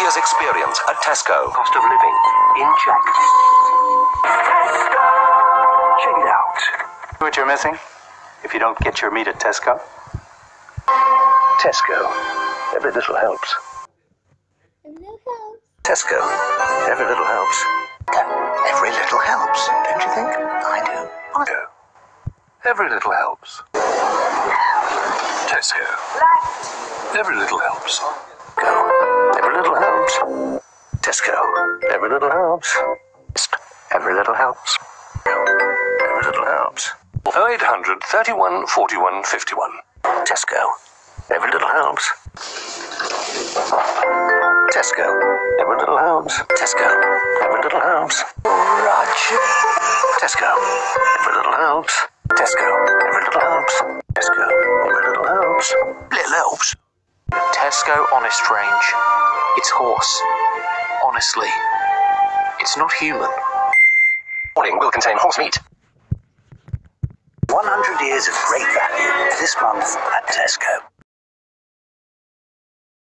year's experience at Tesco. Cost of living in check. Check it out. See what you're missing if you don't get your meat at Tesco? Tesco. Every little helps. Tesco. Every little helps. Every little helps, don't you think? I do. I do. Every little helps. Tesco. Every little helps. Every little helps. Tesco. Every little helps. Every little helps. Every little helps. 0800 31 41 51. Tesco. Every little helps. Tesco. Every little helps. Tesco. Every little helps. Roger. Tesco. Every little helps. Tesco. Every little helps. Tesco. Every little helps. Little helps. Tesco Honest Range. It's horse. Honestly, it's not human. Warning will contain horse meat. 100 years of great value this month at Tesco.